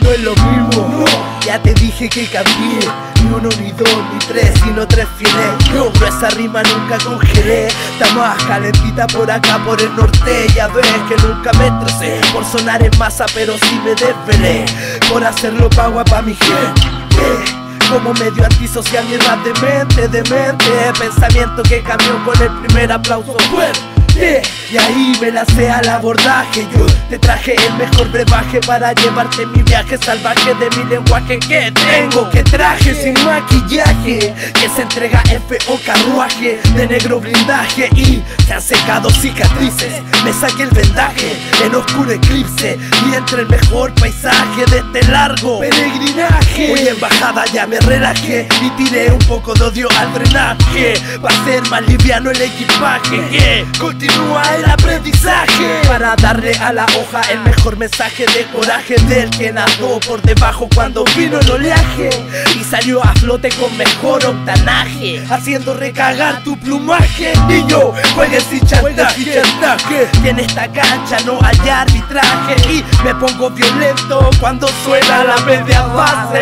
no es lo mismo. Ya te dije que cambié, ni uno, ni dos, ni tres, sino tres fieles. Yo esa rima nunca congelé. Está más calentita por acá, por el norte. Ya ves que nunca me trocé por sonar en masa, pero sí me desvelé por hacerlo pagua pa' mi gente. Como medio antisocial mi rap demente, pensamiento que cambió con el primer aplauso fuerte. Y ahí me lancé al abordaje. Yo te traje el mejor brebaje para llevarte en mi viaje salvaje de mi lenguaje que tengo. Que traje sin maquillaje, que se entrega en feo carruaje de negro blindaje. Y se han secado cicatrices, me saqué el vendaje en oscuro eclipse y entre el mejor paisaje de este largo peregrinaje. Hoy en bajada ya me relajé y tiré un poco de odio al drenaje para ser más liviano el equipaje. Que continúa el aprendizaje para darle a la hoja el mejor mensaje de coraje del que nadó por debajo cuando vino el oleaje y salió a flote con mejor octanaje, haciendo recagar tu plumaje. Niño, juegues sin chantaje, que en esta cancha no hay arbitraje y me pongo violento cuando suena la media base.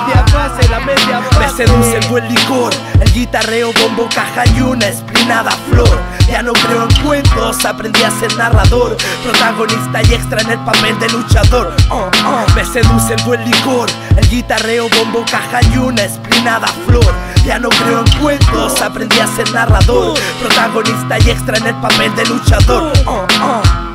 Me seduce el buen licor, el guitarreo, bombo, caja y una espinada flor. Ya no creo en cuentos, aprendí a ser narrador, protagonista y extra en el papel de luchador. Me seduce el buen licor, el guitarreo, bombo, caja y una espinada flor. Ya no creo en cuentos, aprendí a ser narrador, protagonista y extra en el papel de luchador.